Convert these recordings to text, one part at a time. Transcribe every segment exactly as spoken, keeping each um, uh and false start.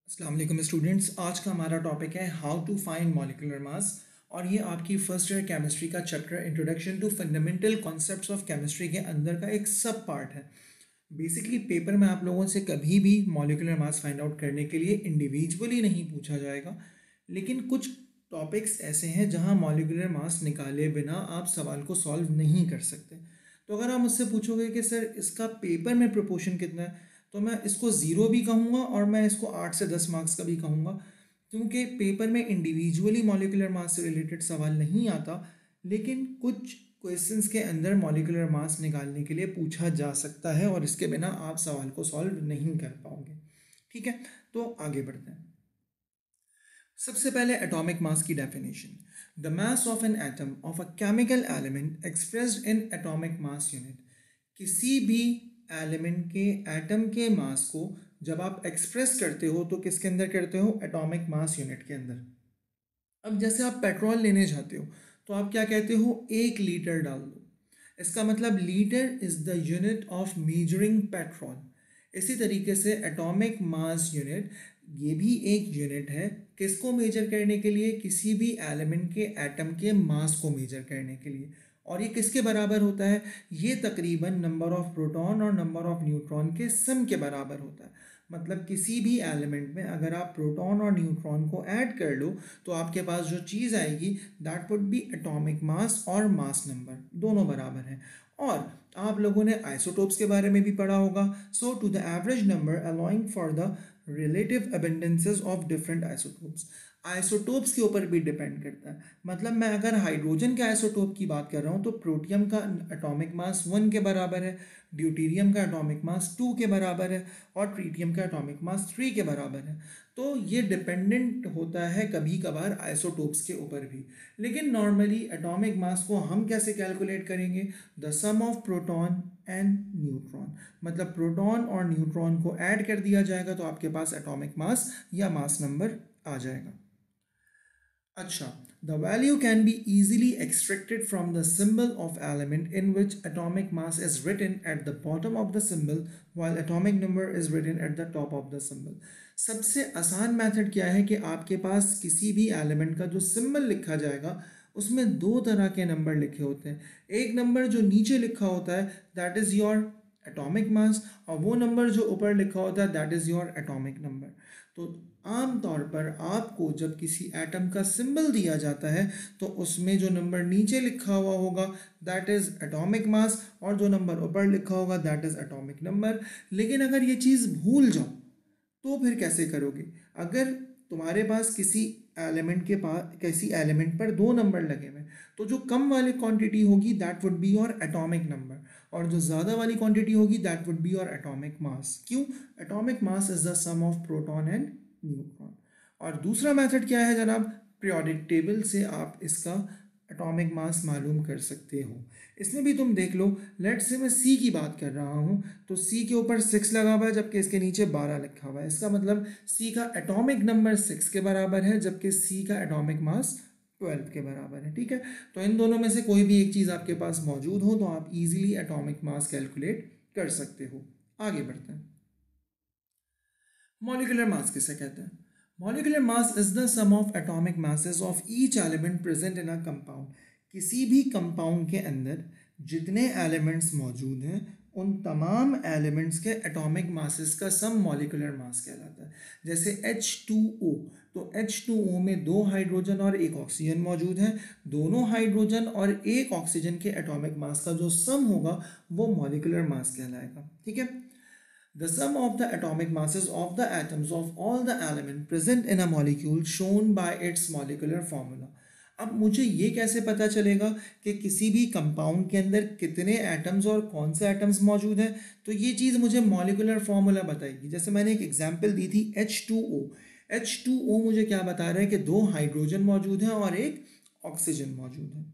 अस्सलाम वालेकुम स्टूडेंट्स। आज का हमारा टॉपिक है how to find molecular mass और ये आपकी फर्स्ट ईयर केमिस्ट्री का chapter introduction to fundamental concepts of chemistry के अंदर का एक सब पार्ट है। बेसिकली पेपर में आप लोगों से कभी भी मॉलिक्यूलर मास फाइंड आउट करने के लिए इंडिविजुअली नहीं पूछा जाएगा, लेकिन कुछ टॉपिक्स ऐसे हैं जहां मॉलिक्यूलर मास निकाले बिना आप सवाल को सॉल्व नहीं कर सकते। तो अगर आप मुझसे पूछोगे कि सर इसका पेपर में प्रोपोर्शन कितना है, तो मैं इसको ज़ीरो भी कहूँगा और मैं इसको आठ से दस मार्क्स का भी कहूँगा, क्योंकि पेपर में इंडिविजुअली मॉलिक्यूलर मास से रिलेटेड सवाल नहीं आता, लेकिन कुछ क्वेश्चंस के अंदर मॉलिक्यूलर मास निकालने के लिए पूछा जा सकता है और इसके बिना आप सवाल को सॉल्व नहीं कर पाओगे। ठीक है, तो आगे बढ़ते हैं। सबसे पहले एटॉमिक मास की definition. The mass of an atom of a chemical element expressed in atomic mass unit. किसी भी एलिमेंट के एटम के मास को जब आप एक्सप्रेस करते हो तो किसके अंदर करते हो? एटॉमिक मास यूनिट के अंदर। अब जैसे आप पेट्रोल लेने जाते हो तो आप क्या कहते हो? एक लीटर डाल दो। इसका मतलब litre is the unit of measuring petrol. इसी तरीके से एटॉमिक मास यूनिट ये भी एक यूनिट है, किसको मेजर करने के लिए? किसी भी एलिमेंट के एटम के मास को मेजर करने के लिए। और ये किसके बराबर होता है? ये तकरीबन नंबर ऑफ प्रोटॉन और नंबर ऑफ न्यूट्रॉन के सम के बराबर होता है। मतलब किसी भी एलिमेंट में अगर आप प्रोटॉन और न्यूट्रॉन को ऐड कर लो तो आपके पास जो चीज़ आएगी that would be atomic mass और मास नंबर, दोनों बराबर हैं। और आप लोगों ने आइसोटोप्स के बारे में भी पढ़ा होगा। So to the average number allowing for the relative abundances of different isotopes. Isotopes के ऊपर भी डिपेंड करता है। मतलब मैं अगर हाइड्रोजन के आइसोटोप की बात कर रहा हूँ तो प्रोटियम का एटॉमिक मास वन के बराबर है, ड्यूटेरियम का एटॉमिक मास टू के बराबर है और ट्रीटियम का एटॉमिक मास थ्री के बराबर है। तो ये डिपेंडेंट होता है कभी कभार आइसोटोप्स के ऊपर भी। लेकिन नॉर्मली एटॉमिक मास को हम कैसे कैलकुलेट करेंगे? The sum of proton and neutron. मतलब प्रोटॉन और न्यूट्रॉन को ऐड कर दिया जाएगा तो आपके पास एटॉमिक मास या मास नंबर आ जाएगा। अच्छा, the value can be easily extracted from the symbol of element in which atomic mass is written at the bottom of the symbol while atomic number is written at the top of the symbol. सबसे आसान method क्या है कि आपके पास किसी भी element का जो सिंबल लिखा जाएगा उसमें दो तरह के नंबर लिखे होते हैं। एक नंबर जो नीचे लिखा होता है that is your atomic mass, और वो नंबर जो ऊपर लिखा होता है that is your atomic number. तो आमतौर पर आपको जब किसी एटम का सिंबल दिया जाता है तो उसमें जो नंबर नीचे लिखा हुआ होगा दैट इज़ एटॉमिक मास और जो नंबर ऊपर लिखा होगा दैट इज़ एटॉमिक नंबर। लेकिन अगर ये चीज़ भूल जाओ तो फिर कैसे करोगे? अगर तुम्हारे पास किसी एलिमेंट के पास किसी एलिमेंट पर दो नंबर लगे हुए तो जो कम वाली क्वांटिटी होगी that would be your atomic number और जो ज़्यादा वाली क्वांटिटी होगी that would be your atomic mass. क्यों? Atomic mass is the sum of proton and neutron. और दूसरा मेथड क्या है जनाब? पीरियोडिक टेबल से आप इसका एटॉमिक मास मालूम कर सकते हो। इसमें भी तुम देख लो, लेट से मैं सी की बात कर रहा हूँ तो सी के ऊपर सिक्स लगा हुआ है जबकि इसके नीचे बारह लिखा हुआ है। इसका मतलब सी का एटॉमिक नंबर सिक्स के बराबर है जबकि सी का एटॉमिक मास ट्वेल्व के बराबर है। ठीक है, तो इन दोनों में से कोई भी एक चीज़ आपके पास मौजूद हो तो आप इजीली एटॉमिक मास कैलकुलेट कर सकते हो। आगे बढ़ते हैं। मॉलिक्यूलर मास किसे कहते हैं? Molecular mass is the sum of atomic masses of each element present in a compound. किसी भी कंपाउंड के अंदर जितने एलिमेंट्स मौजूद हैं उन तमाम एलिमेंट्स के एटॉमिक मासेस का सम मॉलिक्यूलर मास कहलाता है। जैसे एच टू ओ, तो एच टू ओ में दो हाइड्रोजन और एक ऑक्सीजन मौजूद है। दोनों हाइड्रोजन और एक ऑक्सीजन के एटॉमिक मास का जो सम होगा वो मॉलिक्यूलर मास कहलाएगा। ठीक है, the sum of the atomic masses of the atoms of all the elements present in a molecule shown by its molecular formula। अब मुझे ये कैसे पता चलेगा कि किसी भी कंपाउंड के अंदर कितने एटम्स और कौन से एटम्स मौजूद हैं? तो ये चीज़ मुझे मॉलिक्यूलर फार्मूला बताएगी। जैसे मैंने एक एग्जांपल दी थी H two O. H two O मुझे क्या बता रहा है कि दो हाइड्रोजन मौजूद हैं और एक ऑक्सीजन मौजूद है।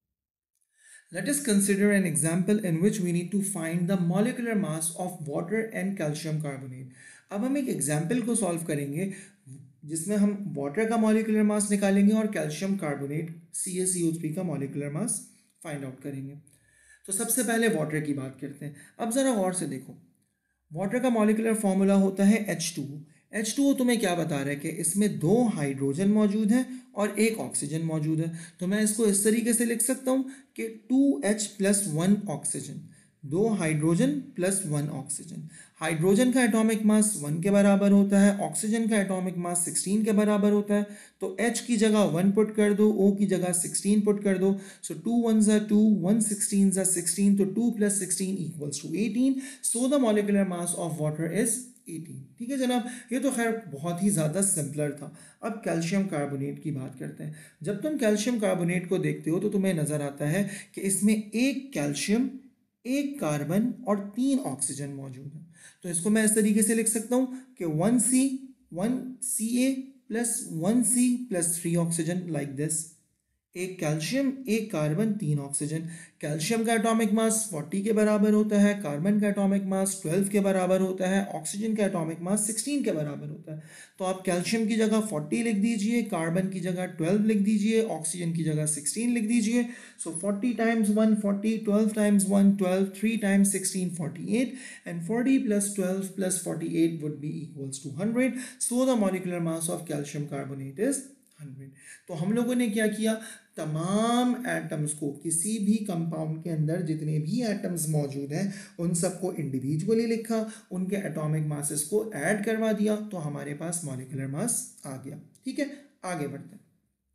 Let us consider an example in which we need to find the molecular mass of water and calcium carbonate। अब हम एक एग्जाम्पल को सॉल्व करेंगे जिसमें हम वाटर का मॉलिक्यूलर मास निकालेंगे और calcium carbonate C A C O three का मॉलिक्यूलर मास फाइंड आउट करेंगे। तो सबसे पहले वाटर की बात करते हैं। अब ज़रा गौर से देखो, वाटर का मॉलिक्यूलर फॉर्मूला होता है H two O. H two O तुम्हें क्या बता रहा है कि इसमें दो हाइड्रोजन मौजूद हैं और एक ऑक्सीजन मौजूद है। तो मैं इसको इस तरीके से लिख सकता हूँ कि two H plus one oxygen, दो hydrogen plus one oxygen. Hydrogen का एटॉमिक मास वन के बराबर होता है, ऑक्सीजन का एटॉमिक मास सिक्सटीन के बराबर होता है। तो H की जगह वन पुट कर दो, O की जगह सिक्सटीन पुट कर दो। सो टू वन ज़ा टू, वन सिक्सटीन ज़ा सिक्सटीन, तो two plus sixteen equals to eighteen. So the molecular mass of water is eighteen. ठीक है जनाब, ये तो खैर बहुत ही ज़्यादा सिंपलर था। अब कैल्शियम कार्बोनेट की बात करते हैं। जब तुम कैल्शियम कार्बोनेट को देखते हो तो तुम्हें नज़र आता है कि इसमें एक कैल्शियम, एक कार्बन और तीन ऑक्सीजन मौजूद है। तो इसको मैं इस तरीके से लिख सकता हूँ कि one C one C A plus one C plus three oxygen, like this. एक कैल्शियम, एक कार्बन, तीन ऑक्सीजन। कैल्शियम का एटॉमिक मास फोर्टी के बराबर होता है, कार्बन का एटॉमिक मास ट्वेल्व के बराबर होता है, ऑक्सीजन का एटॉमिक मास सिक्सटीन के बराबर होता है। तो आप कैल्शियम की जगह फोर्टी लिख दीजिए, कार्बन की जगह ट्वेल्व लिख दीजिए, ऑक्सीजन की जगह सिक्सटीन लिख दीजिए। So forty times one forty, twelve times one twelve, three times sixteen forty eight, and forty plus twelve plus forty eight would be equals to hundred. So the molecular mass of calcium carbonate is hundred. तो हम लोगों ने क्या किया, तमाम atoms को, किसी भी कंपाउंड के अंदर जितने भी एटम्स मौजूद हैं उन सबको इंडिविजुअली लिखा, उनके एटॉमिक मासेस को ऐड करवा दिया, तो हमारे पास मॉलिक्यूलर मास आ गया। ठीक है, आगे बढ़ते हैं।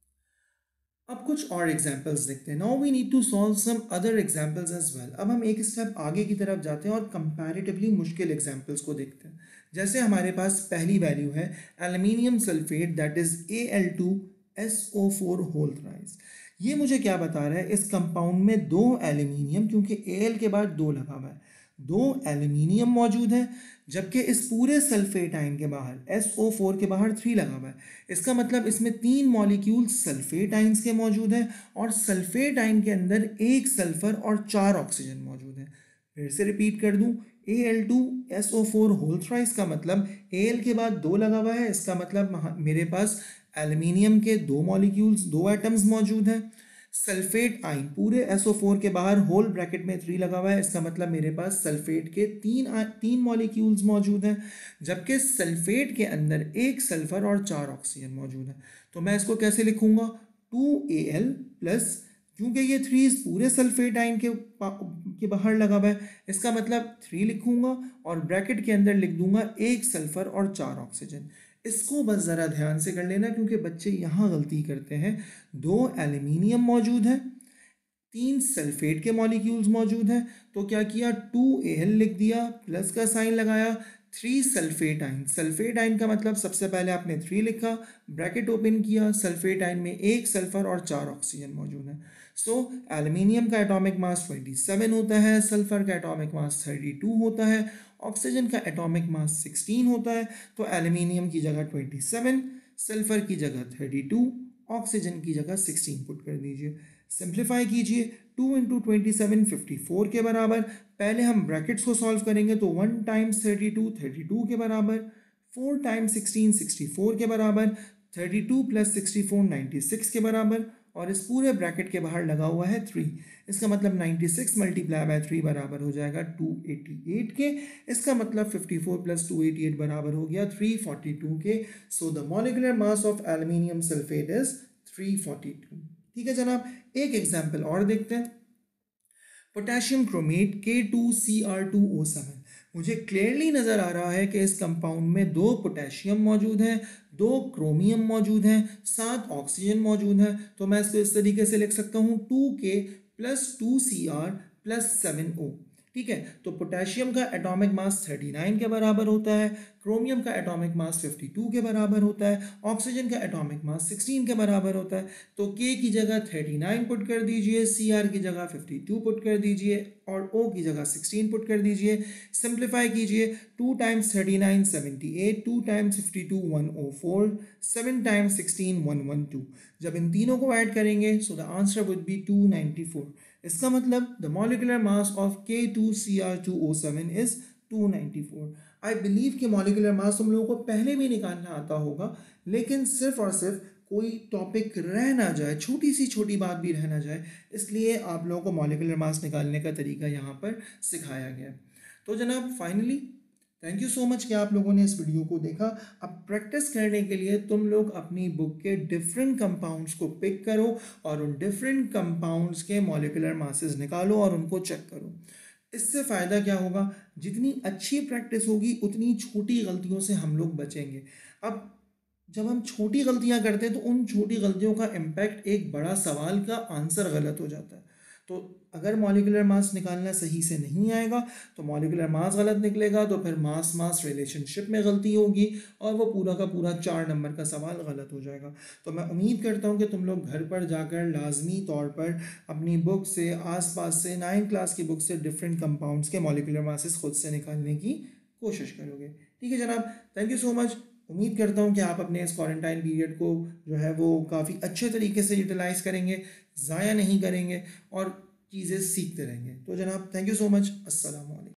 अब कुछ और एग्जाम्पल्स देखते हैं। Now we need to solve some other examples as well. अब हम एक स्टेप आगे की तरफ जाते हैं और कंपैरेटिवली मुश्किल एग्जाम्पल्स को देखते हैं। जैसे हमारे पास पहली वैल्यू है aluminium sulphate, that is A L two S O four whole thrice. ये मुझे क्या बता रहा है, इस कंपाउंड में दो एल्यूमिनियम, क्योंकि Al के बाद दो लगा हुआ है, दो एल्यूमिनियम मौजूद है, जबकि इस पूरे सल्फेट आयन के बाहर एस ओ फोर के बाहर थ्री लगा हुआ है। इसका मतलब इसमें तीन मॉलिक्यूल सल्फेट आयंस के मौजूद हैं और सल्फेट आयन के अंदर एक सल्फर और चार ऑक्सीजन मौजूद हैं। फिर से रिपीट कर दूं, A L two S O four whole thrice का मतलब Al के बाद दो लगा हुआ है, इसका मतलब मेरे पास एल्यूमिनियम के दो मॉलिक्यूल्स, दो एटम्स मौजूद हैं। सल्फेट आयन पूरे एस ओ फोर के बाहर होल ब्रैकेट में थ्री लगा हुआ है, इसका मतलब मेरे पास सल्फेट के तीन तीन मॉलिक्यूल्स मौजूद हैं, जबकि सल्फेट के अंदर एक सल्फर और चार ऑक्सीजन मौजूद है। तो मैं इसको कैसे लिखूंगा, टू ए एल प्लस, क्योंकि ये थ्री पूरे सल्फेट आयन के के बाहर लगा हुआ है, इसका मतलब थ्री लिखूंगा और ब्रैकेट के अंदर लिख दूंगा एक सल्फर और चार ऑक्सीजन। इसको बस ज़रा ध्यान से कर लेना क्योंकि बच्चे यहाँ गलती करते हैं। दो एल्यूमिनियम मौजूद है, तीन सल्फेट के मॉलिक्यूल्स मौजूद हैं, तो क्या किया, टू ए एल लिख दिया, प्लस का साइन लगाया, three sulphate ion. Sulphate ion का मतलब सबसे पहले आपने थ्री लिखा, ब्रैकेट ओपन किया, सल्फेट आयन में एक सल्फर और चार ऑक्सीजन मौजूद है। सो एल्यूमिनियम का एटॉमिक मास ट्वेंटी सेवन होता है, सल्फर का एटॉमिक मास थर्टी टू होता है, ऑक्सीजन का एटॉमिक मास सिक्सटीन होता है। तो एल्यूमिनियम की जगह ट्वेंटी सेवन, सल्फर की जगह थर्टी टू, ऑक्सीजन की जगह सिक्सटीन पुट कर दीजिए। सिंप्लीफाई कीजिए, two into twenty seven fifty four के बराबर। पहले हम ब्रैकेट्स को सॉल्व करेंगे तो one times thirty two thirty two के बराबर, four times sixteen sixty four के बराबर, thirty two plus sixty four ninety six के बराबर, और इस पूरे ब्रैकेट के बाहर लगा हुआ है थ्री। इसका मतलब ninety six multiply by three बराबर हो जाएगा टू एटी एट के। इसका मतलब fifty four plus two eighty eight बराबर हो गया थ्री फोर्टी टू के। So the molecular mass of aluminium sulphate is three forty two. ठीक है जनाब, एक एग्जाम्पल और देखते हैं। Potassium chromate K two C R two O seven. मुझे क्लियरली नज़र आ रहा है कि इस कंपाउंड में दो पोटेशियम मौजूद हैं, दो क्रोमियम मौजूद हैं, सात ऑक्सीजन मौजूद हैं। तो मैं इसको इस तरीके से लिख सकता हूँ, two K plus two C R plus seven O. ठीक है, तो पोटेशियम का एटॉमिक मास थर्टी नाइन के बराबर होता है, क्रोमियम का एटॉमिक मास फिफ्टी टू के बराबर होता है, ऑक्सीजन का एटॉमिक मास सिक्सटीन के बराबर होता है। तो K की जगह थर्टी नाइन पुट कर दीजिए, सी आर की जगह फिफ्टी टू पुट कर दीजिए और O की जगह सिक्सटीन पुट कर दीजिए। सिंप्लीफाई कीजिए, two times thirty nine seventy eight, two times fifty two one O four, seven times sixteen one one two. जब इन तीनों को ऐड करेंगे so the answer would be two ninety four. इसका मतलब the molecular mass of K two C R two O seven is two ninety four. I believe कि molecular mass तुम लोगों को पहले भी निकालना आता होगा, लेकिन सिर्फ और सिर्फ कोई टॉपिक रह ना जाए, छोटी सी छोटी बात भी रह ना जाए, इसलिए आप लोगों को मॉलिक्यूलर मास निकालने का तरीका यहाँ पर सिखाया गया। तो जनाब finally thank you so much कि आप लोगों ने इस वीडियो को देखा। अब प्रैक्टिस करने के लिए तुम लोग अपनी बुक के डिफरेंट कंपाउंड्स को पिक करो और उन डिफरेंट कंपाउंड्स के मॉलिक्यूलर मासेस निकालो और उनको चेक करो। इससे फ़ायदा क्या होगा, जितनी अच्छी प्रैक्टिस होगी उतनी छोटी गलतियों से हम लोग बचेंगे। अब जब हम छोटी गलतियां करते हैं तो उन छोटी गलतियों का इम्पैक्ट एक बड़ा सवाल का आंसर गलत हो जाता है। तो अगर मॉलिक्यूलर मास निकालना सही से नहीं आएगा तो मॉलिक्यूलर मास गलत निकलेगा, तो फिर मास मास रिलेशनशिप में गलती होगी और वो पूरा का पूरा चार नंबर का सवाल गलत हो जाएगा। तो मैं उम्मीद करता हूँ कि तुम लोग घर पर जाकर लाजमी तौर पर अपनी बुक से, आसपास से, नाइन्थ क्लास की बुक से डिफरेंट कंपाउंड्स के मॉलिक्यूलर मासेस खुद से निकालने की कोशिश करोगे। ठीक है जनाब, थैंक यू सो मच। उम्मीद करता हूँ कि आप अपने इस क्वारंटाइन पीरियड को जो है वो काफ़ी अच्छे तरीके से यूटिलाइज़ करेंगे, ज़ाया नहीं करेंगे और चीज़ें सीखते रहेंगे। तो जनाब थैंक यू सो मच। अस्सलाम वालेकुम।